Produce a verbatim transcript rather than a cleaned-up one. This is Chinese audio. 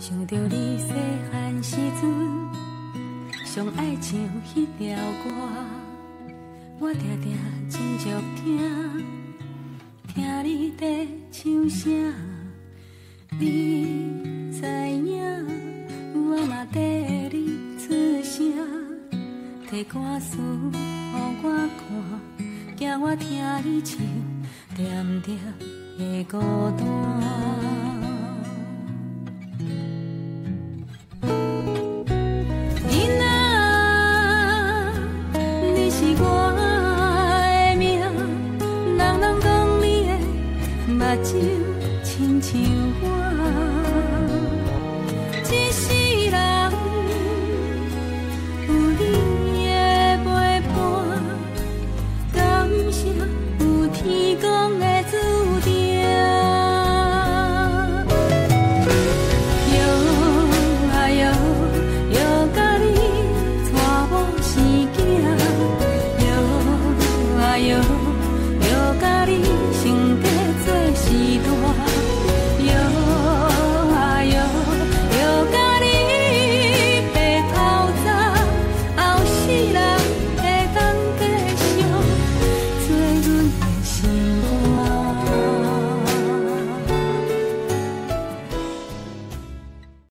想着你细汉时阵，上爱唱迄条歌，我定定真足听，听你在唱啥，你知影，我嘛跟你出声，摕歌词予我看，惊我听你唱，点点的孤单。